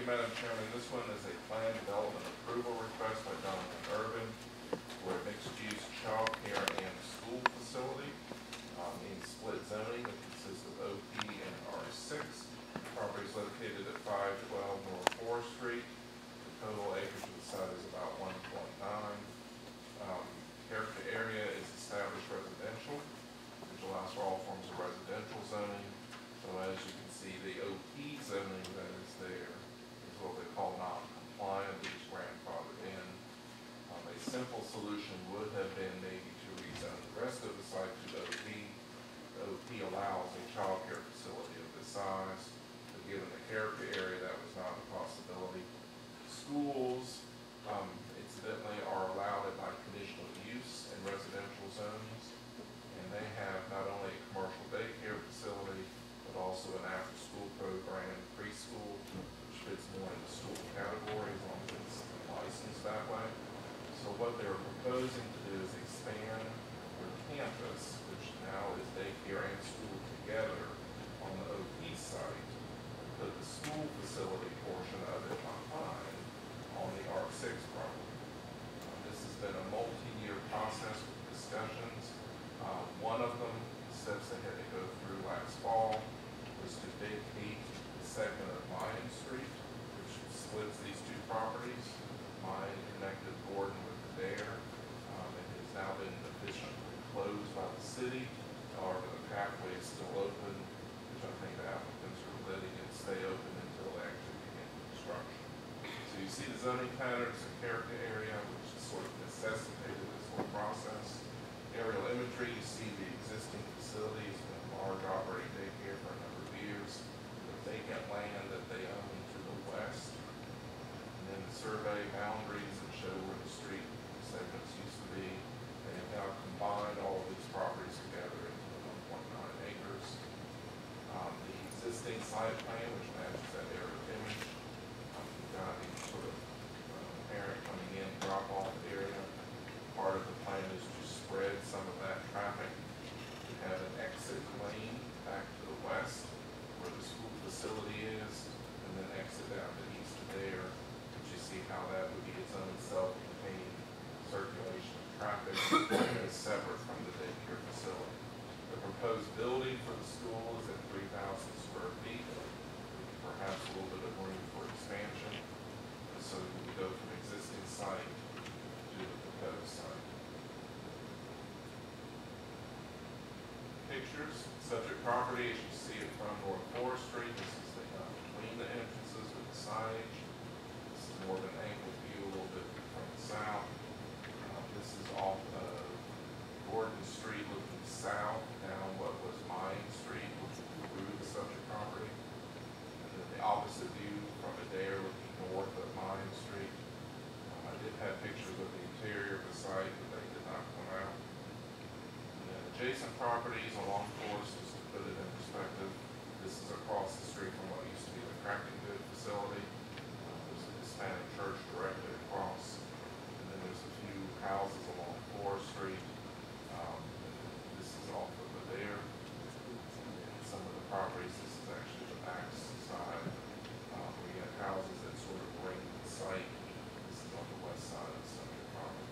Madam Chairman. This one is a plan development approval request by Jonathan Urban for a mixed-use child care and school facility in split zoning that consists of OP and R6. Property is located at 512 North 4th Street. The total acreage of the site is about 1.9. Character area is established residential, which allows for all forms of residential zoning. So as you can see, the OP zoning that is there is what they call non-compliant, which is grandfathered in. A simple solution would have been maybe to rezone the rest of the site to OP. The OP allows a child care facility of this size, but given the character area, that was not a possibility. Schools, incidentally, are allowed by conditional use in residential zones, and they have not only a commercial daycare facility, but also an after-school program, preschool, which fits more in the school category as long as it's licensed that way. So what they're proposing to do is expand their campus, which now is daycare and school together on the OP site, and put the school facility portion of it behind on the R6 property. This has been a multi-year process with discussions. One of them, steps they had to go through last fall, was to vacate the segment of Mayan Street, which splits these two properties. Mayan connected Gordon with Adair. It has now been officially closed by the city. However, the pathway is still open, which I think the applicants are letting it stay open until they actually begin construction. So you see the zoning patterns and character area, which is sort of necessitated this whole process. Aerial imagery, you see the existing facilities, been a large operating daycare for a number of years. The vacant land that they own to the west. And then the survey boundaries that show where the street segments used to be. They have now combined all of these properties together into 1.9 acres. The existing site plan, which matches that aerial image, you've got a sort of parent coming in, drop-off area. Part of the plan is to spread some of that traffic. We have an exit lane back to the west where the school facility is, and then exit down to east of there. But you see how that would be its own self-contained circulation of traffic as separate from the daycare facility. The proposed building for the school is at 3,000 square feet, with perhaps a little bit of room for expansion. So we go from existing site to the proposed site. Pictures, subject property, as you see it from North 4th Street. This is the, between the entrances with the signage. This is more of an angled view a little bit from the south. This is off of Gordon Street looking south down what was Mayan Street, which would through the subject property. And then the opposite view from Adair looking north of Mayan Street. I did have pictures of the interior of the site, but they did not come out. Adjacent properties along Forest, just to put it in perspective, this is across the street from what used to be the Cracking Good facility. There's a Hispanic church directly across, and then there's a few houses along Forest Street. This is off of Adair. And some of the properties, this is actually the back side, where you have houses that sort of ring the site. This is on the west side of the subject property.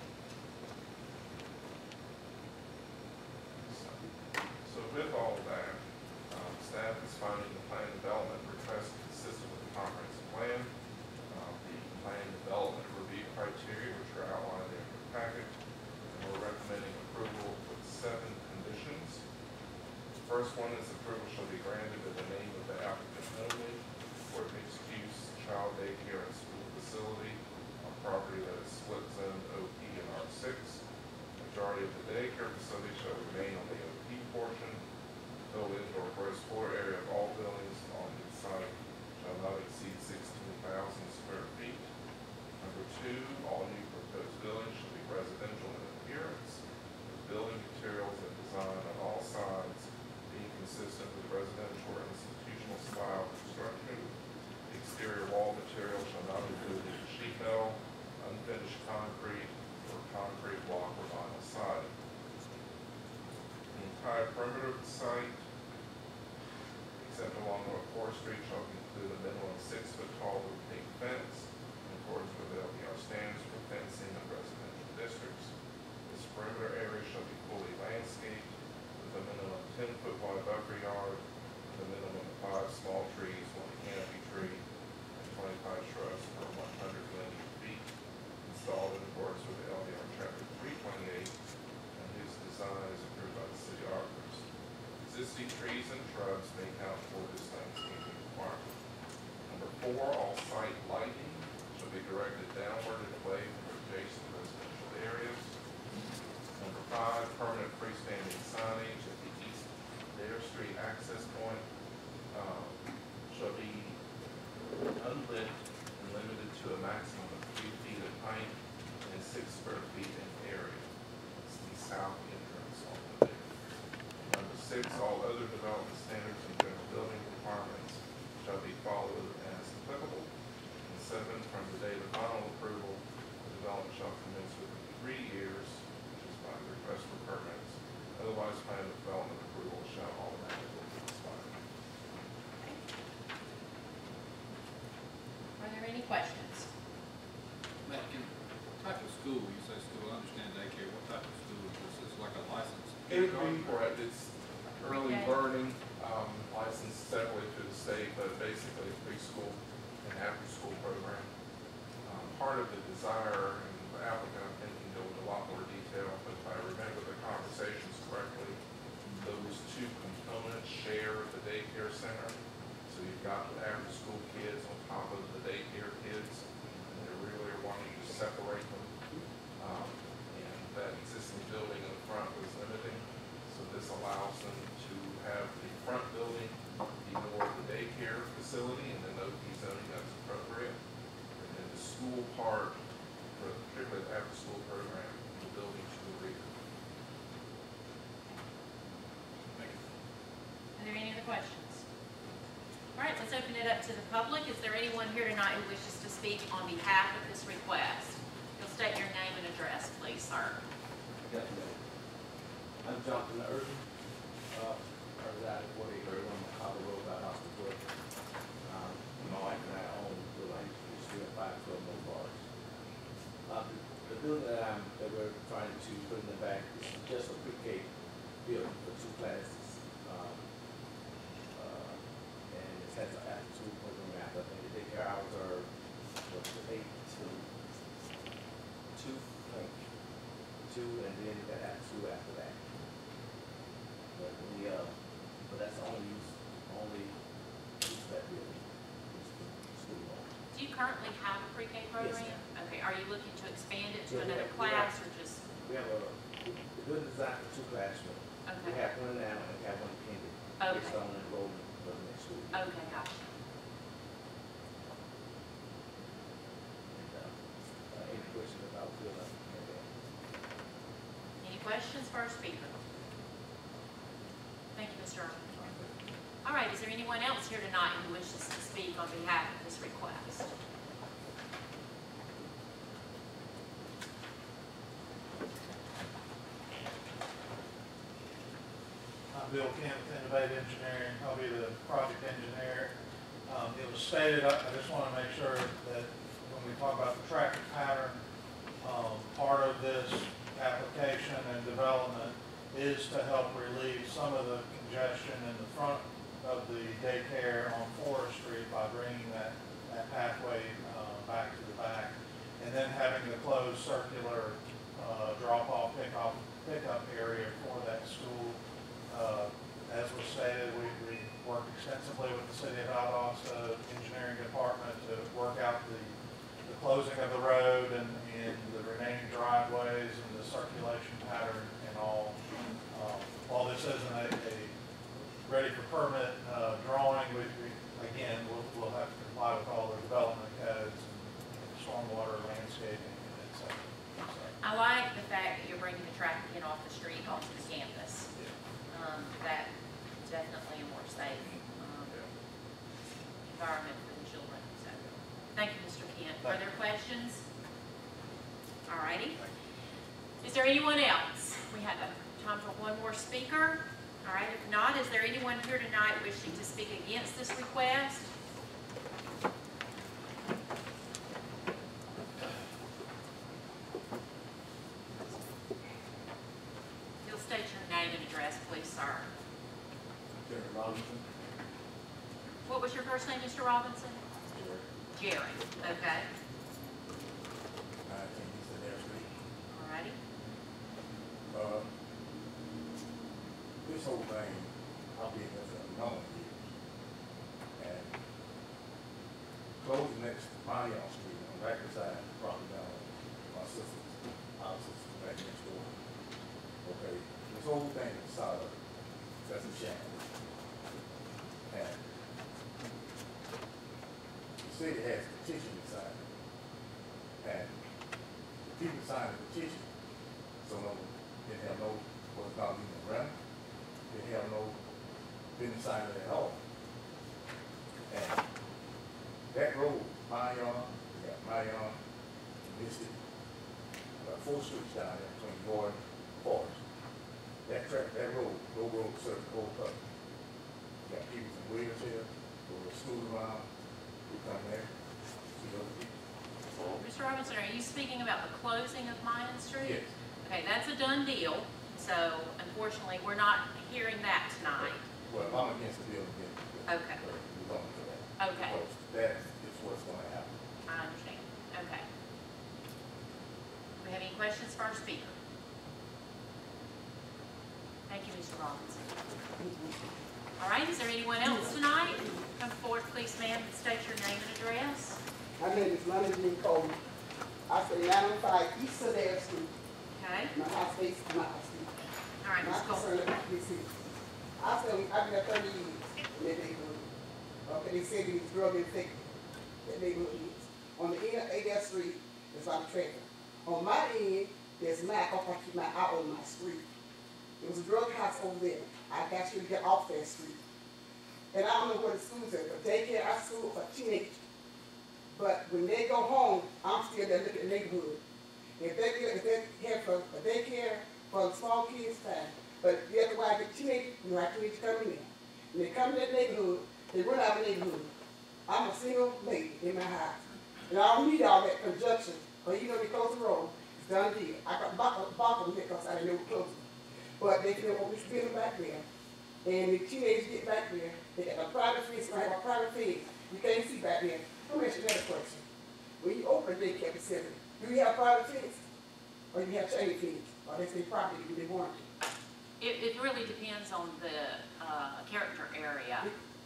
So with all of that, staff is finding the plan development request consistent with the comprehensive plan. The plan development review criteria, which are outlined in your packet, and we're recommending approval with 7 conditions. The first one is approval shall be granted in the name of the applicant only for a mixed-use child daycare and school facility on property that is split zoned OP and R6. Majority of the daycare facility shall remain on the OP portion. Total indoor gross floor area of all buildings on the site shall not exceed 16,000 square feet. Number 2, all new proposed buildings shall be residential in appearance, with building materials and design on all sides being consistent with residential or institutional style construction. The exterior wall material shall not include sheet metal, unfinished concrete, or concrete block or vinyl siding. The entire perimeter of the site except along North Fourth Street, shall include a minimum 6-foot tall opaque fence in accordance with LDR standards for fencing of residential districts. This perimeter area shall be fully landscaped with a minimum 10-foot wide buffer yard, with a minimum of 5 small trees, 1 canopy tree, and 25 shrubs per 100 linear feet, installed in accordance with LDR Chapter 328, and whose design is approved by the city auditors. Existing trees and shrubs may count toward this landscaping requirement. Number 4, all site lighting shall be directed downward and away from adjacent residential areas. Number 5, permanent freestanding signage at the East Dare Street access point shall be unlit and limited to a maximum of 3 feet in height and 6 square feet in area. It's the south entrance on the day. Number 6, all other development standards and general building requirements shall be followed as applicable. And 7, from the date of final approval, the development shall commence within 3 years, which is by request for permits. Otherwise, plan of development approval shall automatically expire. Are there any questions? Matt, type of school, you say school, I understand daycare, what type of school is this? Is it like a license? It would be correct. It's early Okay. learning, licensed separately through the state, but basically a preschool and after-school program. Part of the desire, and the applicant, I think, can go into a lot more detail, but if I remember the conversations correctly, those 2 components share the daycare center. So you've got the after-school kids on top of the daycare kids, and they really are wanting to separate them. And that existing building in the front was limiting, so this allows them to have the front building be more of the daycare facility, and then OP zoning that's appropriate. And then the school part, for particularly the after-school program, the building to the rear. Thank you. Are there any other questions? All right, let's open it up to the public. Is there anyone here tonight who wishes to speak on behalf of this request? You'll state your name and address, please, sir. Definitely. I'm Jonathan Irvin, I reside at 4831 McCullough Road by Hospital. My wife and I own the line street at 512 Mill Bars. The building that we're trying to put in the back is just a pre-K building for 2 classes. And it has an after-school program after. I think the daycare hours are 8 to 2, I think. 2, and then the after-school after that. But that's the only use of that building. School hall. Do you currently have a pre-K program? Yes, ma'am. Okay, are you looking to expand it to Yeah, another we class or just? We have the building designed for 2 classrooms. We Okay, have one now and we have one pending. Okay. Based on enrollment for the next school year. okay, gotcha. And, any questions about the building? Any questions for our speaker? Thank you, Mr. Irvin. All right, is there anyone else here tonight who wishes to speak on behalf of this request? I'm Bill Kent with Innovative Engineering. I'll be the project engineer. It was stated, I just want to make sure that when we talk about the traffic pattern, part of this application and development is to help relieve some of the congestion in the front of the daycare on Forest Street by bringing that pathway back to the back. And then having the closed circular drop-off, pickup area for that school. As was stated, we worked extensively with the city of Valdosta engineering department to work out the closing of the road and the remaining driveways and the circulation pattern and all. While this isn't a ready for permit drawing, again, we'll have to comply with all the development codes and stormwater landscaping, et cetera. So, I like the fact that you're bringing the traffic in off the street onto the campus. That is definitely a more safe environment for the children. So, thank you, Mr. Kent. Further questions? All righty. Is there anyone else? We have time for one more speaker. All right, if not, is there anyone here tonight wishing to speak against this request? You'll state your name and address, please, sir. Jerry Robinson. What was your first name, Mr. Robinson? Jerry. Jerry, okay, I think he's the next week. all righty. This whole thing, I've been there for a number of years. And closing next to Marion Street on the right side, probably down my sister's, our sister's back next door. Okay, this whole thing is solid, that's a shame. And the city has petition inside. And the people signed the petition, so no, they have no, what's not even around. They have no business sign at all. And that road, Marion, we got Marion, Mystic, about 4 streets down there between Gordon and Forest. That track, that road serves the whole public. We got people from wheelchairs, go to school around, who come there, see other people. Mr. Robinson, are you speaking about the closing of Mayan Street? Yes. Okay, that's a done deal, so unfortunately, we're not hearing that tonight. Well, I'm against the bill again. Okay. We're going for that. Okay, Because that is what's gonna happen. I understand, okay. Do we have any questions for our speaker? Thank you, Mr. Robinson. All right, is there anyone else tonight? Come forward, please, ma'am, and state your name and address. My name is Lonnie Jean Cole. I stay 905 East Sedale Street. Okay, My house faces my street. all right, My Ms. Cole. concern about this is, I've been there 30 years in that neighborhood. Okay, they said it was drug infected, that neighborhood is. On the end of 8th Street, there's a lot of traffic. On my end, there's Mac, I keep my eye on my street. There was a drug house over there. I got you to get off that street. And I don't know where the school's at, but daycare, I school for teenagers. But when they go home, I'm still there looking at the neighborhood. If they have a daycare for the small kids, fine. But you have to watch the teenagers, you have teenagers coming in. When they come in that neighborhood, they run out of the neighborhood. I'm a single lady in my house. And I don't need all that conjunction, but you know they close the road, it's done deal. I got balk them because I didn't know we closed it. But they can open this building back there. And the teenagers get back there, they got a private fence, I have a private fence. You can't see back there. Let me ask you another question. When you open a daycare facility, do you have private fence? Or you have chain fence? Or they say property, do they want it? It really depends on the character area.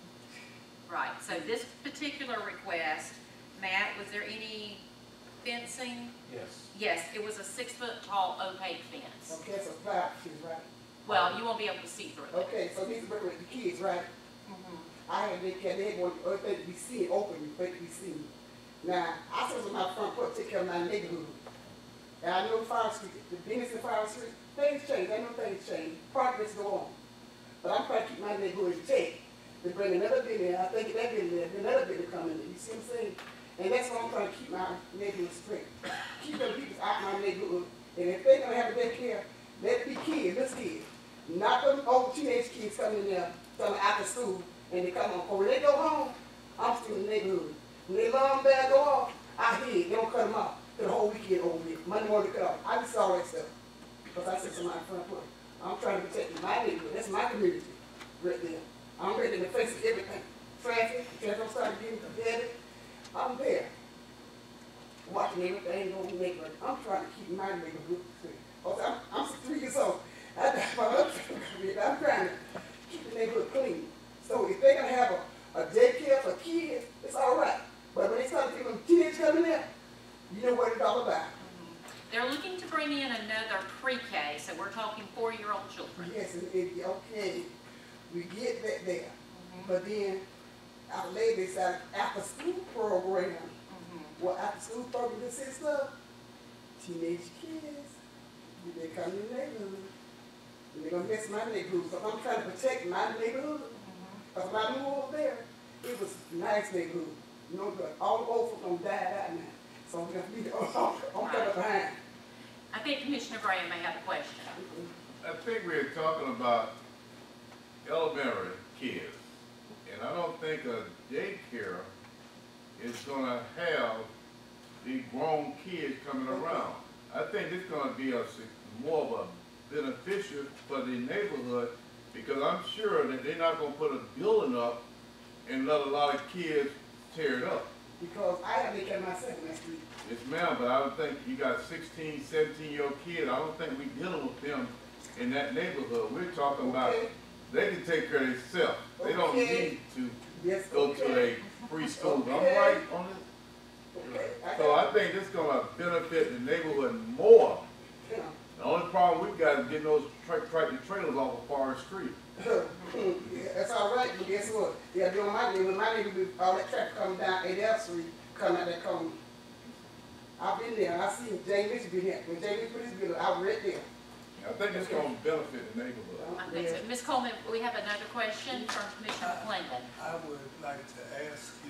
Right, so this particular request, Matt, was there any fencing? Yes. Yes, it was a 6-foot-tall opaque fence. Okay, so private fence, right? Well, you won't be able to see through it. Okay, so these are working with the kids, right? Mhm. I had daycare, they had one, everything to be seen, open, everything to be seen. Now, I sit on my front porch, take care of my neighborhood. And I know Fire Street, the business in Fire Street, things change, I know things change, progress go on. But I'm trying to keep my neighborhood in check. To bring another building, I think that building there, another building coming in, you see what I'm saying? And that's why I'm trying to keep my neighborhood straight. Keep them people out my neighborhood. And if they're gonna have a daycare, let it be kids, let's kids. Not them old teenage kids coming in there, coming after school, and they come home. Or when they go home, I'm still in the neighborhood. When they alarm bell go off, I hear it, they don't cut them off. The whole weekend over there, Monday morning cut off. I just saw that stuff. Because I sit on my front porch. I'm trying to protect my neighborhood, that's my community, right there. I'm ready in the face of everything. Traffic started getting competitive. I'm there. Watching everything go in the neighborhood. I'm trying to keep my neighborhood straight. I'm 63 years old. I got my other family. I'm trying to keep the neighborhood clean. So if they're gonna have a daycare for kids, it's all right. But when they start getting teenagers coming in, you know what it's all about. They're looking to bring in another pre-K, so we're talking 4-year-old children. Yes, okay, we get that there. But then, our ladies have after school program. Well, after school program consists of teenage kids. They come in the neighborhood. And they're gonna mess my neighborhood. So I'm trying to protect my neighborhood. Because when I moved over there, it was a nice neighborhood. You know, all the old folks gonna die out now. So I'm gonna be I'm coming behind. I think Commissioner Graham may have a question. I think we're talking about elementary kids. And I don't think a daycare is gonna have the grown kids coming around. I think it's gonna be more of a beneficial for the neighborhood, because I'm sure that they're not gonna put a building up and let a lot of kids tear it up. Because I have daycare myself in that street. Yes, ma'am, but I don't think you got 16, 17-year-old kids. I don't think we dealing with them in that neighborhood. We're talking about, Okay. they can take care of themselves. They don't Okay. need to Yes, go to okay. a preschool. I'm Okay. right on this? Okay, So I think this gonna benefit the neighborhood more. you know. The only problem we got is getting those tractor trailers off of Forest Street. Yeah, that's all right, but guess what? They're doing my neighborhood, all that traffic coming down 8th Street, coming out that corner. I've been there, I seen Jay Mitchell be there, when Jay Mitchell put his bill, I was right there. I think it's gonna benefit the neighborhood. I think so. Ms. Coleman, we have another question from Commissioner Clinton. I would like to ask you,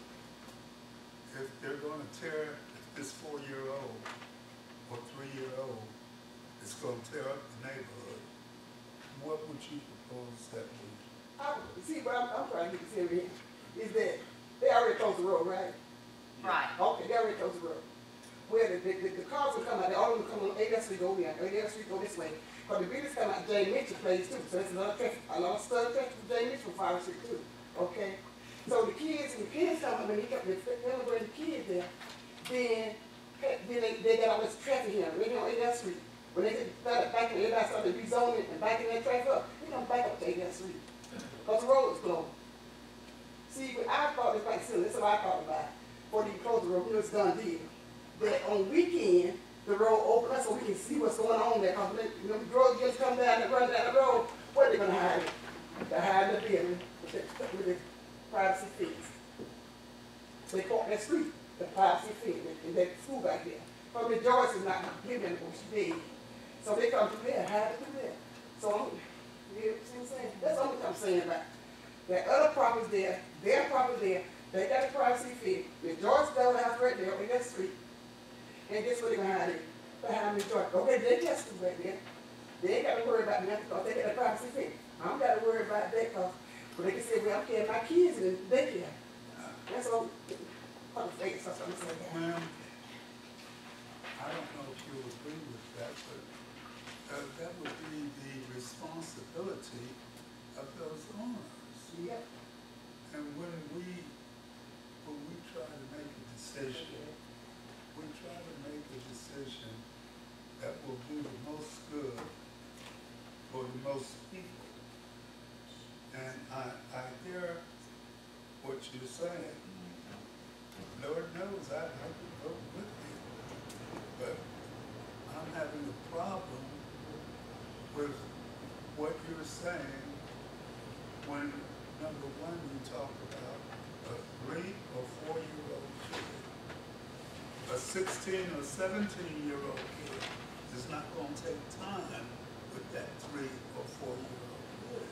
if they're gonna tear this 4-year-old or 3-year-old, it's gonna tear up the neighborhood, what would you propose that we? See, what I'm trying to get to here is that they already closed the road, right? Right. Okay, they already closed the road. Where the cars will come out, they all of them come on 8th Street, go here, 8th Street, go this way. But the business come out Jay Mitchell place too, so it's another traffic, a lot of stuff traffic from Jay Mitchell from Forest Street too, okay? So the kids come up, when they come, they bring the kids there, then they got all this traffic here, right here on 8th Street. When they started back, everybody started rezoning and backing that traffic up, they come back up to 8th Street. Cause the road is closed. See, when I thought this like silly, this is what I thought about, before they closed the road, you know, it's done deal. That on weekend, the road open up so we can see what's going on there. Cause you know, the girls just come down and run down the road, where they gonna hide it? They're hiding the building with the privacy fence. They caught that street, the privacy fence, and that school back there. But the Joyce is not giving them what she did. So they come through there, hide it through there. So, you see what I'm saying? That's all I'm saying about. That other properties there, their property there, they got a privacy fence. The Joyce Bell house right there on that street. And guess where they gonna hide it? Behind the Joyce. Okay, they just right there. They ain't gotta worry about nothing because they got a privacy fence. I don't gotta worry about that because they can say, well, I'm carrying my kids in the daycare. That's all. On the face, that's what I'm saying. Ma'am, I don't know if you agree with that, but that would be the responsibility of those owners. Yep. And when we try to make a decision, we try to make a decision that will do the most good for the most people. And I hear what you're saying. Lord knows I'd like to go with you, but I'm having a problem with what you're saying when, number one, you talk about a 3 or 4-year-old kid. A 16 or 17-year-old kid is not going to take time with that 3 or 4-year-old kid.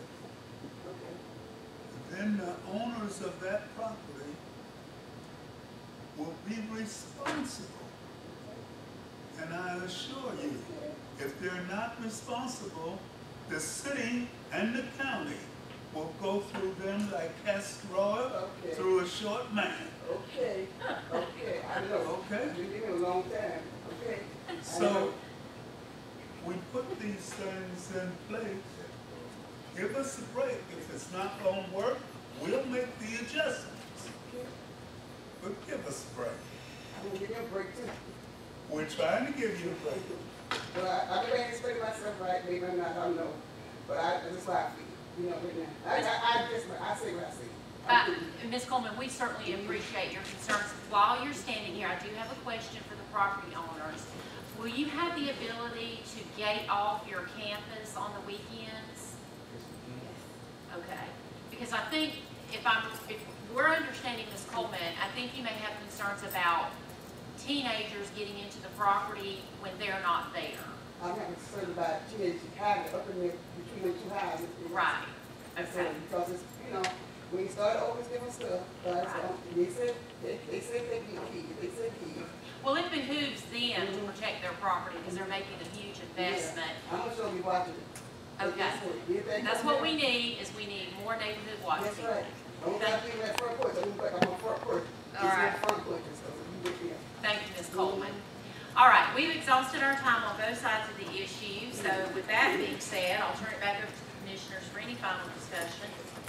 Then the owners of that property will be responsible. And I assure you, if they're not responsible, the city and the county will go through them like castor oil through a short man. Okay, I know. Okay. You've been here a long time, okay? So, we put these things in place. Give us a break. If it's not gonna work, we'll make the adjustments. But give us a break. I'm gonna give you a break too. We're trying to give you a break. But I've been explaining myself right, maybe I'm not, I don't know. But that's why I feel, you know, right now. I say what I say. Ms. Coleman, we certainly appreciate your concerns. While you're standing here, I do have a question for the property owners. Will you have the ability to gate off your campus on the weekends? Okay, because I think if we're understanding Ms. Coleman, I think you may have concerns about teenagers getting into the property when they're not there. I'm not concerned about teenagers having up in there between the two houses. Right, okay. Because it's, you know, when you start always giving stuff, but they said they get kids, they said kids. Well, it behooves them to protect their property because they're making a huge investment. Yeah. I'm sure you're watching it. Okay. That's what we need, is we need more neighborhood watch That's people. right. Don't got people that front porch, I move back on my front porch. All right. It's my front porch and stuff, so you get there. Thank you, Ms. Coleman. All right, we've exhausted our time on both sides of the issue, so with that being said, I'll turn it back over to the commissioners for any final discussion.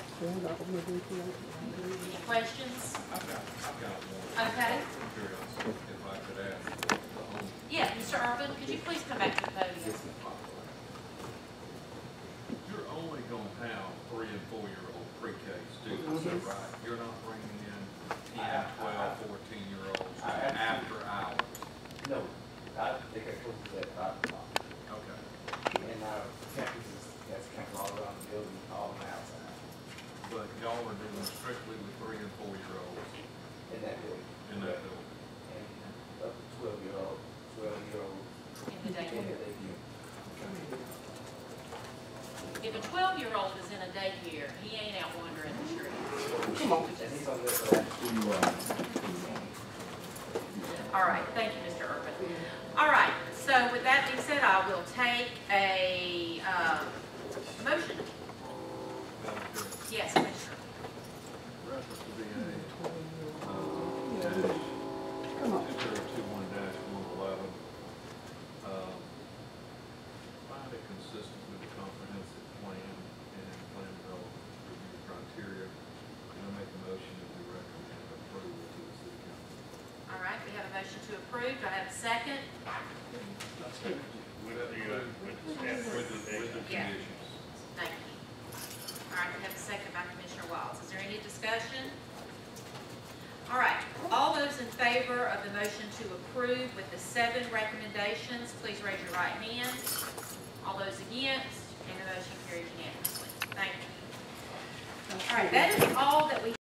Any questions? I've got one. Okay. Curiosity, if I could ask the owner. Yeah, Mr. Urban, could you please come back to the podium? You're only gonna have 3 and 4-year-old pre-K students, is that right? You're not bringing in 10, 12, 14-year-olds after hours? No, I think I close at 5 o'clock. Okay. And our campus is, that's campus all around the building, all on the outside, But y'all are dealing strictly with 3 and 4-year-olds in that building. in that building? And up to 12-year-old, 12-year-old. In the daycare. daycare. If a 12-year-old is in a daycare, he ain't out wandering the streets. Come on. And he's on there for that. All right, thank you, Mr. Urban. All right, so with that being said, I will take a motion. Madam Chair, Yes, Commissioner. reference to VA, dash, 2021-111, find it consistent with the comprehensive plan and plan development review criteria, and I make a motion that we recommend approval to the city council. All right, we have a motion to approve. Do I have a second? With the Yeah. conditions. Thank you. All right, we have a second by Commissioner Wiles. Is there any discussion? All right, all those in favor of the motion to approve with the 7 recommendations, please raise your right hand. All those against, and the motion carries unanimously. Thank you. All right, that is all that we